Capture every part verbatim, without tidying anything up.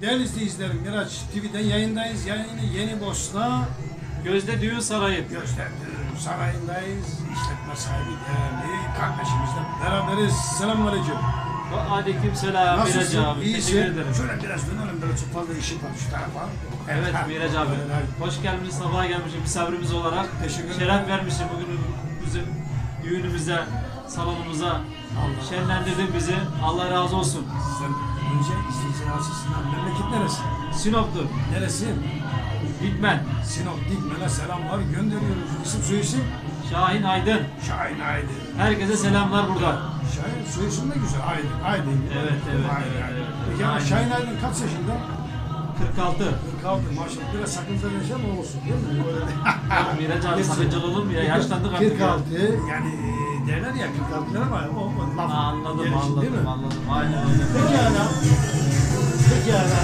Değerli izleyicilerim, Miraç T V'den yayındayız. Yayını Yeni Bosna Gözde Düğün Sarayı. Gözde Düğün Sarayı'ndayız. İşletme sahibi değerli kardeşimizle beraberiz. Selamünaleyküm. Aleyküm selam Miraç Nasılsın? abi. İyisin. Teşekkür ederim. Şöyle biraz dönelim, böyle çok fazla işim var şu tarafa. Evet ha, Miraç abi. evet. Hoş gelmişsin, sabah gelmişsin misafirimiz olarak. Teşekkür ederim. Şeref vermişsin bugün bizim düğünümüze, salonumuza. Allah. Şenlendirdin bizi. Allah razı olsun. Sen önce izleyiciler açısından memleket neresi? Sinop'tur. Neresi? Dikmen. Sinop Dikmen'e selamlar gönderiyoruz. İsim soyisim? Şahin Aydın. Şahin Aydın. Herkese selamlar burada. Şahin soyisim de güzel. Aydın. Aydın. Evet, evet, Aydın. evet, evet. Peki ama Aydın. Şahin Aydın kaç yaşında? kırk altı. kırk altı maşallah. Biraz sakıncalı yaşam olsun değil mi? Böyle. Miraç abi Geçsin. sakıncalı olur mu ya? Yaşlandık artık kırk ya. altı yani e, derler ya kırk altı lira ama o, o laf. Ha, Anladım, gelişi, değil mi? anladım, anladım. Aynen öyle. Peki hala. Peki hala.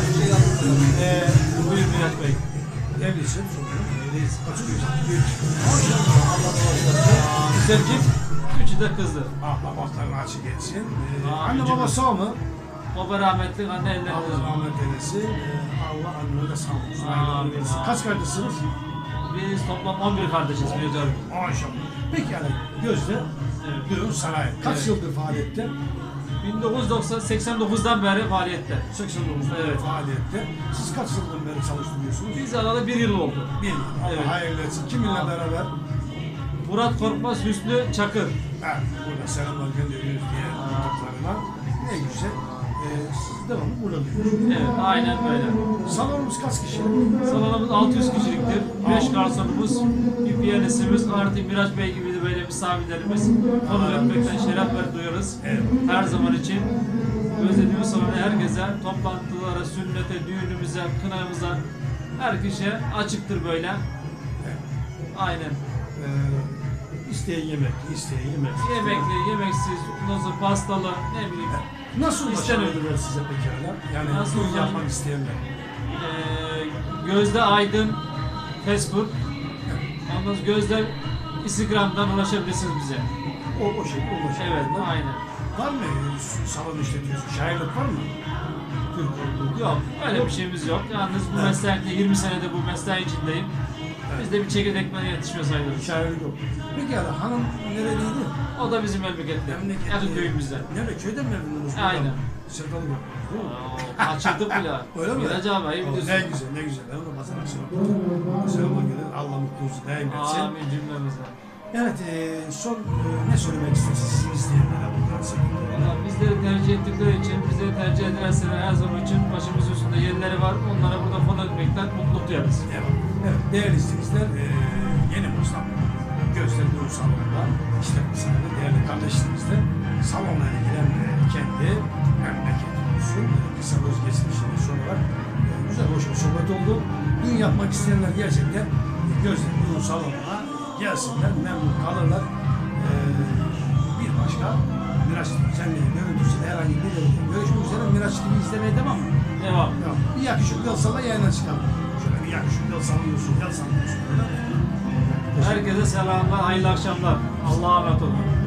Eee Buyur Miraç Bey. evlisin. Öyleyiz. Kaç çocuk? Üç. Maşallah. Allah bağışlasın. Güzel kim? Üçü de kızdı. Allah bahtlarını açık etsin. Ee, Amin anne baba cümlemize. sağ mı? Baba rahmetli, anne ellerinde. Allah rahmet eylesin. Ee, Allah annene de sağ olsun. Hayırlı Amin, eylesin. amin. Kaç kardeşsiniz? Biz toplam on bir kardeşiz Miraç abi. Maşallah. Peki yani Gözde Evet. Düğün Sarayı. Kaç Evet. yıldır faaliyette? bin dokuz yüz seksen dokuzdan beri faaliyette. seksen dokuzda Evet. faaliyette. Siz kaç yıldan beri çalıştırıyorsunuz? Biz alalı bir yıl oldu. Bir yıl. Allah Evet. hayırlı etsin. Kiminle Amin. beraber? Murat Korkmaz, Hüsnü Çakır. Evet. Burada selamlar gönderiyoruz diye yaptıklarına. Ne güzel. Ee, siz devamlı burada duruyorsunuz. Evet, aynen böyle. Salonumuz kaç kişi? Salonumuz altı yüz kişiliktir. beş garsonumuz, bir piyanistimiz, artı Miraç Bey gibi de böyle misafirlerimiz. Onu vermekten şeref ver duyuyoruz. Evet. Her zaman için. Gözde Düğün Salonu herkese, toplantılara, sünnete, düğünümüze, kınamıza, her kişiye açıktır böyle. Evet. Aynen. Ee, isteyen yemek, isteyen yemek. Yemekli, yemeksiz, nasıl pastalı, ne bileyim. Nasıl İstemiyorum. ulaşabilirler size pekala? Yani Nasıl düğün ulaşabilir- yapmak isteyenler. Ee, Gözde Aydın Facebook. Ondan sonra Gözde Instagram'dan ulaşabilirsiniz bize. O, o şekilde ulaşabilirler. Evet, aynen. Var mı salon işletiyorsun? Şairlik var mı? Türk olduğu. Yok, öyle bir şeyimiz yok. Yalnız bu Evet. meslekte yirmi senede bu mesleğin içindeyim. Biz de bir çekirdekmen yetişme sayılırız. Şairlik yok. Peki yani hanım nereliydi? O da bizim memlekette. Memleketi- Yakın köyümüzden. Nerede? Köyde mi evlendiniz? Aynen. Sevdalık yaptınız değil mi? Oo, Açıldık bile. Öyle mi? Miraç abi, iyi Aa, biliyorsun. Ne güzel, ne güzel. Ben de bazen açıyorum. Selamlar gelir. Allah mutluluğunuzu daim etsin. Amin cümlemize. Evet, e, son e, ne söylemek istiyorsunuz sizin isteyenlere buradan sakın? Valla bizleri tercih ettikleri için, bizleri tercih ederse her zaman için başımız üstünde yerleri var. Onlara burada fon etmekten mutluluk duyarız. Evet, evet. Değerli izleyiciler, e, Yeni Bosna Gözde Düğün Salonu'nda işletme sahibi değerli kardeşlerimizle salonla ilgilen e, kendi memleketimizin e, kısa özgeçmişini sorarak e, güzel, hoş bir sohbet oldu. Düğün yapmak isteyenler gerçekten e, Gözde Düğün Salonu'na gelsinler, memnun kalırlar. E, bir başka Miraç T V kendini görüntüsüyle herhangi bir yerinde görüşmek üzere. Miraç T V izlemeye devam mı? Devam. Ya, bir yakışıklı olsala yayına çıkalım. Şöyle bir yakışıklı olsa alıyorsun, gel sallıyorsun. Böyle. Herkese selamlar, hayırlı akşamlar. Allah'a emanet olun.